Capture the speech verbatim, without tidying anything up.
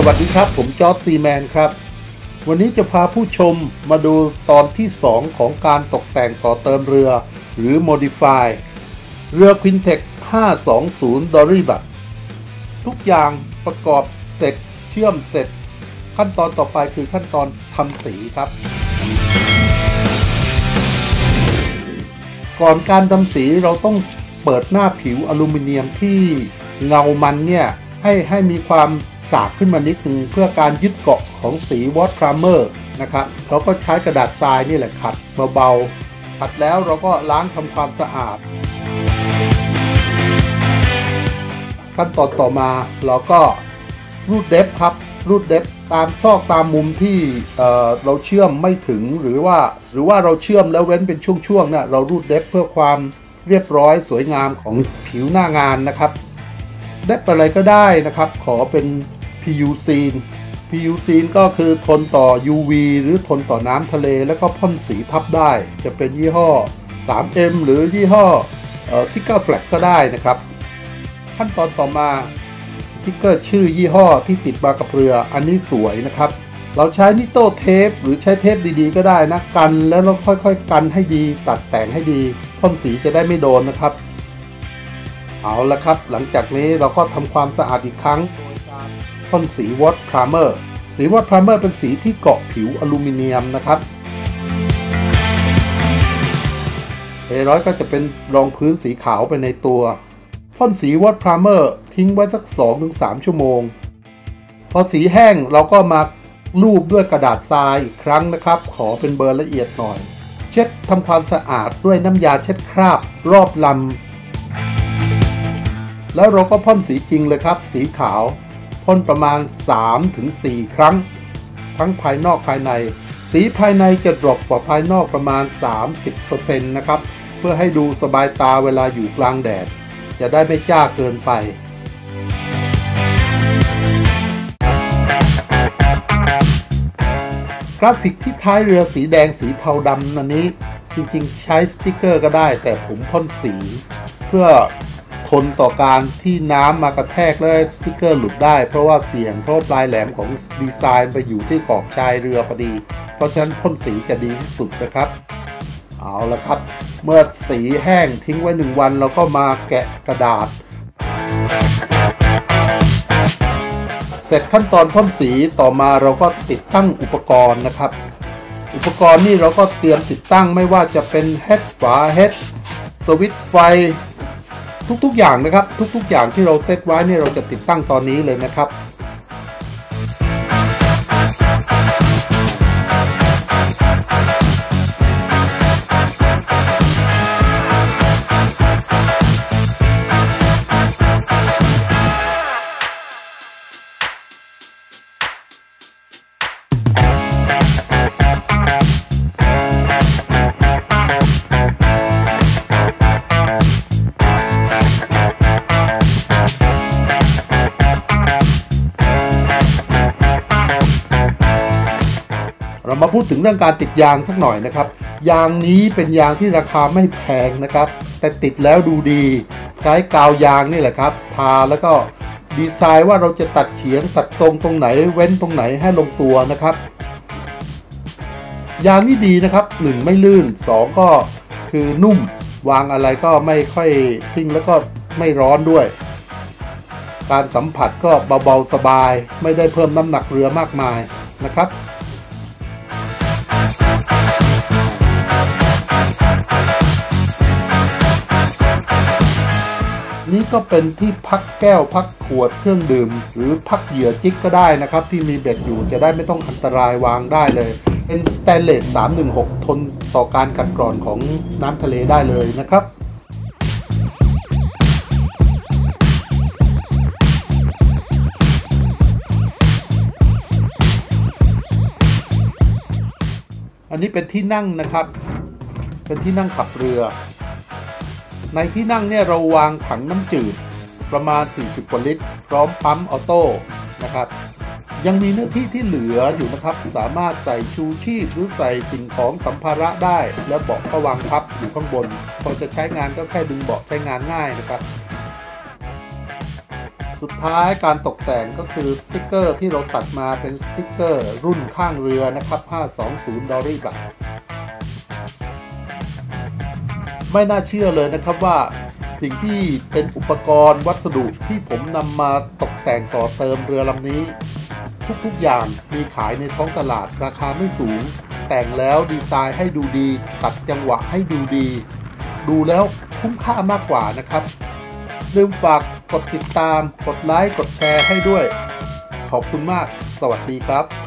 วัสดีครับผมจอร์จซีแมนครับวันนี้จะพาผู้ชมมาดูตอนที่สองของการตกแต่งต่อเติมเรือหรือ Modify เรือ Quintech ห้าสองศูนย์ Doriba ทุกอย่างประกอบเสร็จเชื่อมเสร็จขั้นตอนต่อไปคือขั้นตอนทำสีครับก่อนการทำสีเราต้องเปิดหน้าผิวอลูมิเนียมที่เงามันเนี่ยให้ให้มีความสากขึ้นมานิดนึงเพื่อการยึดเกาะของสีวอตพรามเมอร์นะครับเราก็ใช้กระดาษทรายนี่แหละขัดเบาๆขัดแล้วเราก็ล้างทำความสะอาดขั้นตอนต่อมาเราก็รูดเดฟครับรูดเดฟตามซอกตามมุมที่เอ่อเราเชื่อมไม่ถึงหรือว่าหรือว่าเราเชื่อมแล้วเว้นเป็นช่วงๆนะเรารูดเดฟเพื่อความเรียบร้อยสวยงามของผิวหน้างานนะครับเดฟอะไรก็ได้นะครับขอเป็น พี ยู ซีน พี ยู ซีน ก็คือทนต่อ ยู วี หรือทนต่อน้ำทะเลแล้วก็พ่นสีทับได้จะเป็นยี่ห้อ ทรี เอ็ม หรือยี่ห้อเอ่อ Sigma Flat ก็ได้นะครับขั้นตอนต่อมาสติ๊กเกอร์ชื่อยี่ห้อที่ติดมากับเรืออันนี้สวยนะครับเราใช้นิโต้เทปหรือใช้เทปดีๆก็ได้นะกันแล้วเราค่อยๆกันให้ดีตัดแต่งให้ดีพ่นสีจะได้ไม่โดนนะครับเอาละครับหลังจากนี้เราก็ทำความสะอาดอีกครั้งโดยการพ่นสีวอตพรามเมอร์สีวอตพรามเมอร์เป็นสีที่เกาะผิวอลูมิเนียมนะครับเอร้อยก็จะเป็นรองพื้นสีขาวไปในตัวพ่นสีวอตพรามเมอร์ทิ้งไว้สัก สองถึงสาม ชั่วโมงพอสีแห้งเราก็มาลูบด้วยกระดาษทรายอีกครั้งนะครับขอเป็นเบอร์ละเอียดหน่อยเช็ดทำความสะอาดด้วยน้ำยาเช็ดคราบรอบลำแล้วเราก็พ่นสีจริงเลยครับสีขาวพ่นประมาณ สามถึงสี่ ครั้งทั้งภายนอกภายในสีภายในจะดรอปกว่าภายนอกประมาณ สามสิบเปอร์เซ็นต์ นะครับเพื่อให้ดูสบายตาเวลาอยู่กลางแดดจะได้ไม่จ้าเกินไปกราฟิกที่ท้ายเรือสีแดงสีเทาดำอันนี้จริงๆใช้สติ๊กเกอร์ก็ได้แต่ผมพ่นสีเพื่อทนต่อการที่น้ำมากระแทกแล้วสติ๊กเกอร์หลุดได้เพราะว่าเสียงเพราะปลายแหลมของดีไซน์ไปอยู่ที่ขอบชายเรือพอดีเพราะฉะนั้นพ่นสีจะดีที่สุดนะครับเอาละครับเมื่อสีแห้งทิ้งไว้หนึ่งวันเราก็มาแกะกระดาษเสร็จขั้นตอนพ่นสีต่อมาเราก็ติดตั้งอุปกรณ์นะครับอุปกรณ์นี่เราก็เตรียมติดตั้งไม่ว่าจะเป็นเฮดฝาเฮดสวิตช์ไฟทุกๆอย่างนะครับทุกๆอย่างที่เราเซตไว้นี่เราจะติดตั้งตอนนี้เลยนะครับเรามาพูดถึงเรื่องการติดยางสักหน่อยนะครับยางนี้เป็นยางที่ราคาไม่แพงนะครับแต่ติดแล้วดูดีใช้กาวยางนี่แหละครับทาแล้วก็ดีไซน์ว่าเราจะตัดเฉียงตัดตรงตรงไหนเว้นตรงไหนให้ลงตัวนะครับยางนี่ดีนะครับหนึ่งไม่ลื่นสองก็คือนุ่มวางอะไรก็ไม่ค่อยทิ้งแล้วก็ไม่ร้อนด้วยการสัมผัสก็เบาๆสบายไม่ได้เพิ่มน้ำหนักเรือมากมายนะครับนี่ก็เป็นที่พักแก้วพักขวดเครื่องดื่มหรือพักเหยื่อจิกก็ได้นะครับที่มีเบ็ดอยู่จะได้ไม่ต้องอันตรายวางได้เลยเป็นสแตนเลสสามหนึ่งหกทนต่อการกัดกร่อนของน้ำทะเลได้เลยนะครับอันนี้เป็นที่นั่งนะครับเป็นที่นั่งขับเรือในที่นั่งเนี่ยเราวางถังน้ำจืดประมาณสี่สิบกว่าลิตรพร้อมปั๊มออโต้นะครับยังมีเนื้อที่ที่เหลืออยู่นะครับสามารถใส่ชูชีพหรือใส่สิ่งของสัมภาระได้แล้วเบาะก็วางพับอยู่ข้างบนพอจะใช้งานก็แค่ดึงเบาะใช้งานง่ายนะครับ สสุดท้ายการตกแต่งก็คือสติกเกอร์ที่เราตัดมาเป็นสติกเกอร์รุ่นข้างเรือนะครับห้าสองศูนย์ Dory Black ไม่น่าเชื่อเลยนะครับว่าสิ่งที่เป็นอุปกรณ์วัสดุที่ผมนำมาตกแต่งต่อเติมเรือลำนี้ทุกๆอย่างมีขายในท้องตลาดราคาไม่สูงแต่งแล้วดีไซน์ให้ดูดีตัดจังหวะให้ดูดีดูแล้วคุ้มค่ามากกว่านะครับลืมฝากกดติดตามกดไลค์กดแชร์ให้ด้วยขอบคุณมากสวัสดีครับ